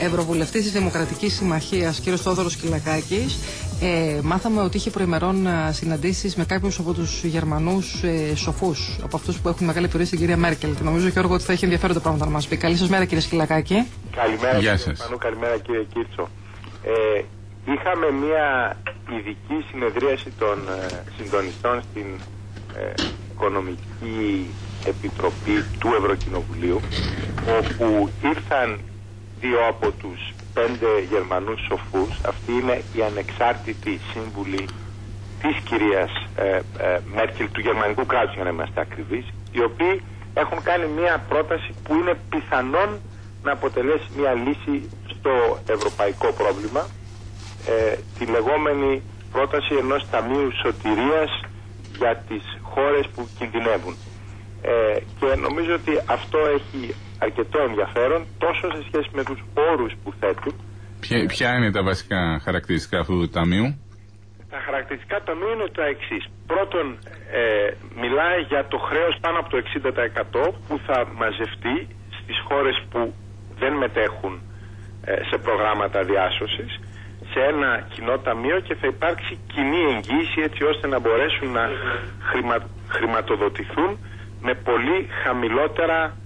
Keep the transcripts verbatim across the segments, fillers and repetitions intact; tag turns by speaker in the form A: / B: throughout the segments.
A: ευρωβουλευτής της Δημοκρατικής Συμμαχίας, κ. Θόδωρος Κυλακάκης. Ε, μάθαμε ότι είχε προημερών συναντήσεις με κάποιους από τους Γερμανούς ε, σοφούς, από αυτούς που έχουν μεγάλη επιρροή στην κυρία Μέρκελ. Και νομίζω, Γιώργο, ότι θα έχει ενδιαφέροντα πράγματα να μας πει. Καλή σας μέρα, κύριε Σκυλακάκη.
B: Καλημέρα, Γεια σας. Κύριε Πανού, καλημέρα, κύριε Κίρτσο. Ε, είχαμε μια ειδική συνεδρίαση των ε, συντονιστών στην ε, Οικονομική Επιτροπή του Ευρωκοινοβουλίου, όπου ήρθαν δύο από τους πέντε Γερμανούς σοφούς. Αυτοί είναι οι ανεξάρτητοι σύμβουλοι της κυρίας ε, ε, Μέρκελ, του γερμανικού κράτους, για να είμαστε ακριβείς, οι οποίοι έχουν κάνει μια πρόταση που είναι πιθανόν να αποτελέσει μια λύση στο ευρωπαϊκό πρόβλημα, ε, τη λεγόμενη πρόταση ενός ταμείου σωτηρίας για τις χώρες που κινδυνεύουν. Ε, και νομίζω ότι αυτό έχει αρκετό ενδιαφέρον, τόσο σε σχέση με τους όρους που θέτουν.
C: Ποια, ποια είναι τα βασικά χαρακτηριστικά αυτού του ταμείου?
B: Τα χαρακτηριστικά του ταμείου είναι τα εξής. Πρώτον, ε, μιλάει για το χρέος πάνω από το εξήντα τοις εκατό που θα μαζευτεί στις χώρες που δεν μετέχουν ε, σε προγράμματα διάσωσης, σε ένα κοινό ταμείο, και θα υπάρξει κοινή εγγύηση έτσι ώστε να μπορέσουν να χρημα, χρηματοδοτηθούν με πολύ χαμηλότερα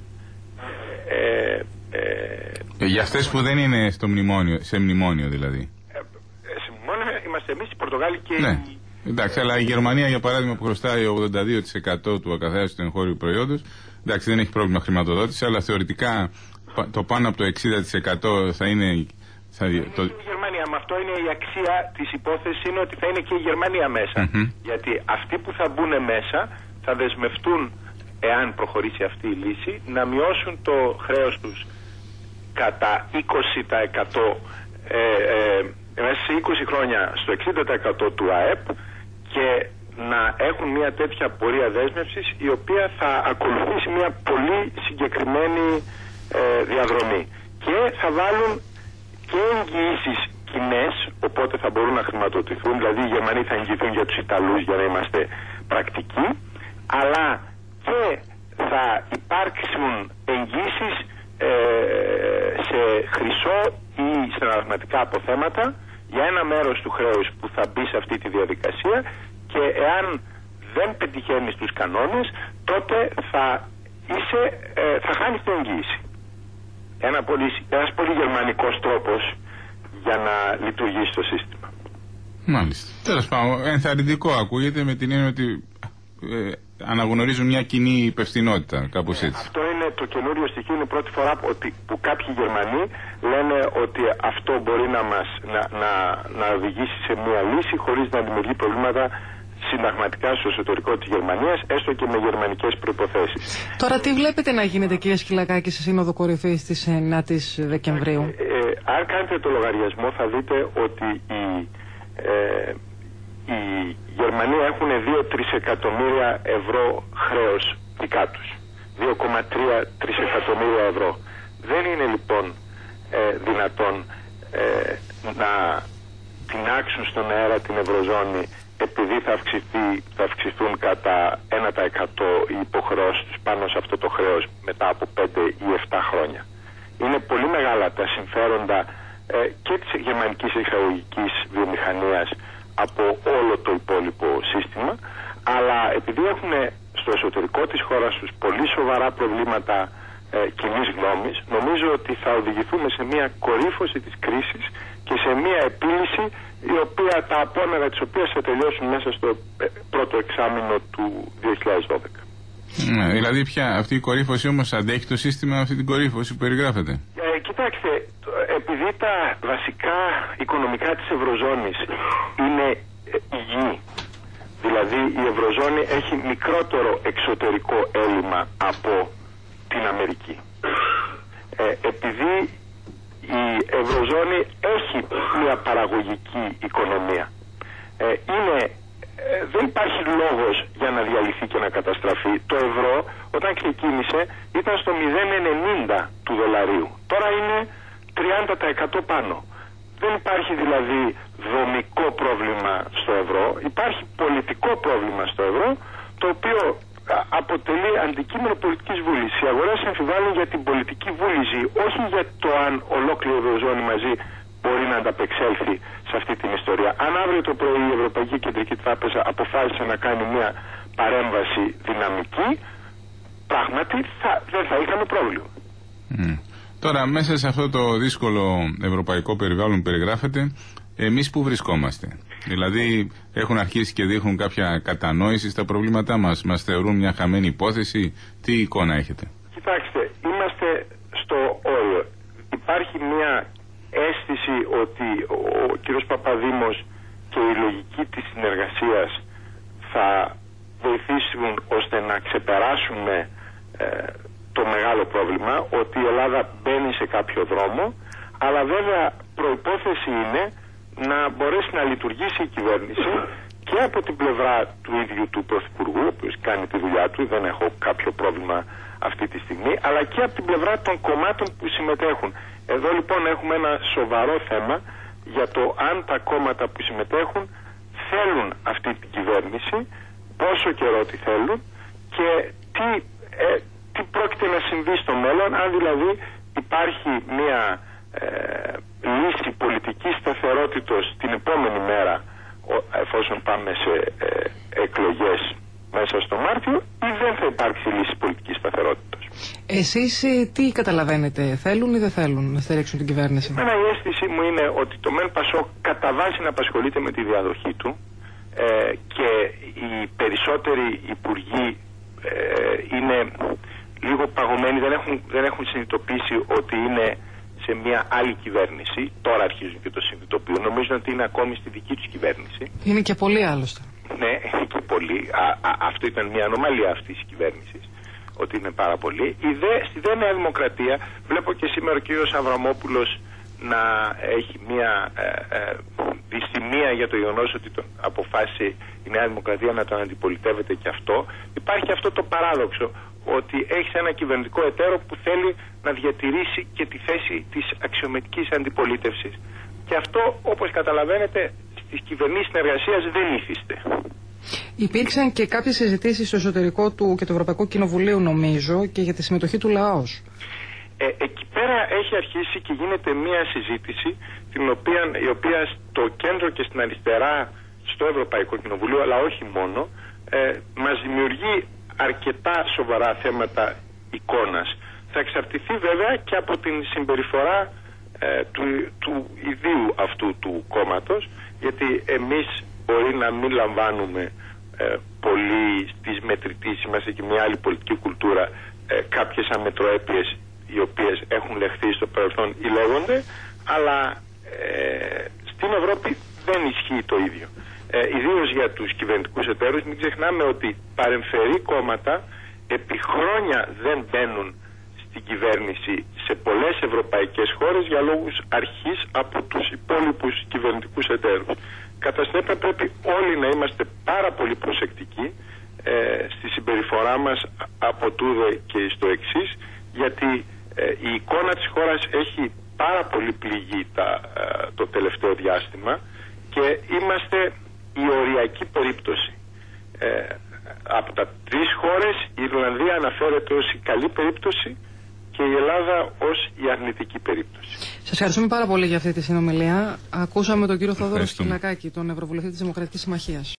B: ε,
C: ε, για αυτές που δεν είναι στο μνημόνιο, σε μνημόνιο δηλαδή.
B: Ε, σε μνημόνιο είμαστε εμείς, οι Πορτογάλοι και
C: ναι.
B: οι...
C: Εντάξει, αλλά η Γερμανία, για παράδειγμα, που χρωστάει ογδόντα δύο τοις εκατό του ακαθάριστου εγχώριου προϊόντος, εντάξει, δεν έχει πρόβλημα χρηματοδότηση, αλλά θεωρητικά το πάνω από το εξήντα τοις εκατό θα είναι... Θα, το...
B: Η Γερμανία, με αυτό είναι η αξία της υπόθεσης, είναι ότι θα είναι και η Γερμανία μέσα. Mm-hmm. Γιατί αυτοί που θα μπουν μέσα θα δεσμευτούν, εάν προχωρήσει αυτή η λύση, να μειώσουν το χρέος τους κατά είκοσι τοις εκατό ε, ε, μέσα σε είκοσι χρόνια στο εξήντα τοις εκατό του ΑΕΠ, και να έχουν μια τέτοια πορεία δέσμευσης η οποία θα ακολουθήσει μια πολύ συγκεκριμένη ε, διαδρομή. Και θα βάλουν και εγγυήσεις κοινές, οπότε θα μπορούν να χρηματοδοτηθούν, δηλαδή οι Γερμανοί θα εγγυηθούν για τους Ιταλούς, για να είμαστε πρακτικοί, αλλά και θα υπάρξουν εγγύσεις ε, σε χρυσό ή συναλλαγματικά αποθέματα για ένα μέρος του χρέους που θα μπει σε αυτή τη διαδικασία, και εάν δεν πετυχαίνεις τους κανόνες, τότε θα, είσαι, ε, θα χάνεις την εγγύηση. Ένα πολύ, ένας πολύ γερμανικός τρόπος για να λειτουργήσει το σύστημα.
C: Μάλιστα. Τέλος πάντων, ενθαρρυντικό ακούγεται, με την έννοια ότι ε, αναγνωρίζουν μια κοινή υπευθυνότητα, κάπως έτσι.
B: Αυτό είναι το καινούριο στοιχείο, είναι η πρώτη φορά που, που κάποιοι Γερμανοί λένε ότι αυτό μπορεί να μας να, να, να οδηγήσει σε μια λύση χωρίς να δημιουργεί προβλήματα συνταγματικά στο εσωτερικό της Γερμανίας, έστω και με γερμανικές προϋποθέσεις.
A: Τώρα τι βλέπετε να γίνεται, κύριε Σκυλακάκη, σε Σύνοδο Κορυφής της ενάτης Δεκεμβρίου?
B: Ε, ε, αν κάνετε το λογαριασμό θα δείτε ότι οι, ε, οι Γερμανοί έχουν δύο τρισεκατομμύρια ευρώ χρέος δικά τους. δύο κόμμα τρία τρισεκατομμύρια ευρώ. Δεν είναι λοιπόν ε, δυνατόν ε, να τινάξουν στον αέρα την Ευρωζώνη επειδή θα, αυξηθεί, θα αυξηθούν κατά ένα τοις εκατό οι υποχρεώσεις τους πάνω σε αυτό το χρέος μετά από πέντε ή επτά χρόνια. Είναι πολύ μεγάλα τα συμφέροντα ε, και της γερμανικής εξαγωγικής βιομηχανίας από όλο το υπόλοιπο σύστημα, αλλά επειδή έχουν στο εσωτερικό της χώρας τους πολύ σοβαρά προβλήματα ε, κοινής γνώμης, νομίζω ότι θα οδηγηθούμε σε μια κορύφωση της κρίσης και σε μια επίλυση η οποία, τα απόμερα της οποίας θα τελειώσουν μέσα στο πρώτο εξάμηνο του δύο χιλιάδες δώδεκα.
C: Ναι, δηλαδή πια αυτή η κορύφωση όμως αντέχει το σύστημα, αυτή την κορύφωση που περιγράφεται?
B: Ε, κοιτάξτε, επειδή τα βασικά οικονομικά της Ευρωζώνης είναι υγιή, δηλαδή η Ευρωζώνη έχει μικρότερο εξωτερικό έλλειμμα από την Αμερική, ε, επειδή η Ευρωζώνη έχει μια παραγωγική οικονομία, ε, είναι, ε, δεν υπάρχει λόγος για να διαλυθεί και να καταστραφεί. Το ευρώ όταν ξεκίνησε ήταν στο μηδέν κόμμα ενενήντα του δολαρίου, τώρα είναι τριάντα τοις εκατό πάνω. Δεν υπάρχει δηλαδή δομικό πρόβλημα στο ευρώ, υπάρχει πολιτικό πρόβλημα στο ευρώ, το οποίο αποτελεί αντικείμενο πολιτικής βούλησης. Οι αγορές αμφιβάλλουν για την πολιτική βούληση, όχι για το αν ολόκληρη η Ευρωζώνη μαζί μπορεί να ανταπεξέλθει σε αυτή την ιστορία. Αν αύριο το πρωί η Ευρωπαϊκή Κεντρική Τράπεζα αποφάσισε να κάνει μια παρέμβαση δυναμική, πράγματι θα, δεν θα είχαμε πρόβλημα.
C: Mm. Τώρα, μέσα σε αυτό το δύσκολο ευρωπαϊκό περιβάλλον που περιγράφεται, εμείς που βρισκόμαστε? Δηλαδή, έχουν αρχίσει και δείχνουν κάποια κατανόηση στα προβλήματά μας, μας θεωρούν μια χαμένη υπόθεση? Τι εικόνα έχετε?
B: Κοιτάξτε, είμαστε στο όριο. Υπάρχει μια αίσθηση ότι ο κύριος Παπαδήμος και η λογική της συνεργασίας θα βοηθήσουν ώστε να ξεπεράσουμε ε, το μεγάλο πρόβλημα, ότι η Ελλάδα μπαίνει σε κάποιο δρόμο, αλλά βέβαια προϋπόθεση είναι να μπορέσει να λειτουργήσει η κυβέρνηση και από την πλευρά του ίδιου του Πρωθυπουργού, ο οποίος κάνει τη δουλειά του, δεν έχω κάποιο πρόβλημα αυτή τη στιγμή, αλλά και από την πλευρά των κομμάτων που συμμετέχουν. Εδώ λοιπόν έχουμε ένα σοβαρό θέμα για το αν τα κόμματα που συμμετέχουν θέλουν αυτή την κυβέρνηση, πόσο καιρό τη θέλουν και τι, ε, τι πρόκειται να συμβεί στο μέλλον, αν δηλαδή υπάρχει μια ε, λύση πολιτικής σταθερότητας την επόμενη μέρα, εφόσον πάμε σε ε, εκλογές μέσα στο Μάρτιο, ή δεν θα υπάρξει λύση πολιτικής σταθερότητας.
A: Εσείς τι καταλαβαίνετε, θέλουν ή δεν θέλουν να στηρίξουν την κυβέρνηση?
B: Εμένα η αίσθησή μου είναι ότι το ΜΕΝ ΠΑΣΟΚ κατά βάση να απασχολείται με τη διαδοχή του ε, και οι περισσότεροι υπουργοί ε, είναι λίγο παγωμένοι, δεν έχουν, δεν έχουν συνειδητοποιήσει ότι είναι σε μια άλλη κυβέρνηση. Τώρα αρχίζουν και το συνειδητοποιούν. Νομίζουν ότι είναι ακόμη στη δική τους κυβέρνηση.
A: Είναι και πολύ άλλωστε.
B: Ναι, είναι και πολύ. Α, α, αυτό ήταν μια ανομαλία αυτής της κυβέρνησης, ότι είναι πάρα πολύ. Η δε, στη δε Νέα Δημοκρατία βλέπω και σήμερα ο κύριος Αβραμόπουλος να έχει μια ε, ε, δυσθυμία για το γεγονός ότι τον αποφάσισε η Νέα Δημοκρατία να τον αντιπολιτεύεται και αυτό. Υπάρχει αυτό το παράδοξο ότι έχει ένα κυβερνητικό εταίρο που θέλει να διατηρήσει και τη θέση της αξιωματικής αντιπολίτευσης. Και αυτό, όπως καταλαβαίνετε, στις κυβερνήσεις συνεργασίας δεν ήθιστε.
A: Υπήρξαν και κάποιες συζητήσεις στο εσωτερικό του και του Ευρωπαϊκού Κοινοβουλίου, νομίζω, και για τη συμμετοχή του λαός.
B: Ε, εκεί πέρα έχει αρχίσει και γίνεται μία συζήτηση, την οποία, η οποία στο κέντρο και στην αριστερά στο Ευρωπαϊκό Κοινοβουλίο, αλλά όχι μόνο, ε, μας δημιουργεί αρκετά σοβαρά θέματα εικόνας. Θα εξαρτηθεί βέβαια και από την συμπεριφορά ε, του, του ιδίου αυτού του κόμματος, γιατί εμείς μπορεί να μην λαμβάνουμε ε, πολύ στις μετρητήσεις, είμαστε και μια άλλη πολιτική κουλτούρα, ε, κάποιες αμετροέπειες οι οποίες έχουν λεχθεί στο παρελθόν ή λέγονται, αλλά ε, στην Ευρώπη δεν ισχύει το ίδιο. Ε, ιδίως για τους κυβερνητικούς εταίρους, μην ξεχνάμε ότι παρεμφερεί κόμματα επί χρόνια δεν μπαίνουν στην κυβέρνηση σε πολλές ευρωπαϊκές χώρες για λόγους αρχής από τους υπόλοιπους κυβερνητικούς εταίρους. Κατά συνέπεια πρέπει όλοι να είμαστε πάρα πολύ προσεκτικοί ε, στη συμπεριφορά μας από τούδε και στο εξής, γιατί ε, η εικόνα της χώρας έχει πάρα πολύ πληγεί τα, ε, το τελευταίο διάστημα και είμαστε η οριακή περίπτωση. Ε, από τα τρεις χώρες η Ιρλανδία αναφέρεται ως η καλή περίπτωση και η Ελλάδα ως η αρνητική περίπτωση.
A: Σας ευχαριστούμε πάρα πολύ για αυτή τη συνομιλία. Ακούσαμε τον κύριο Θόδωρο Σκυλακάκη, τον Ευρωβουλευτή της Δημοκρατικής Συμμαχίας.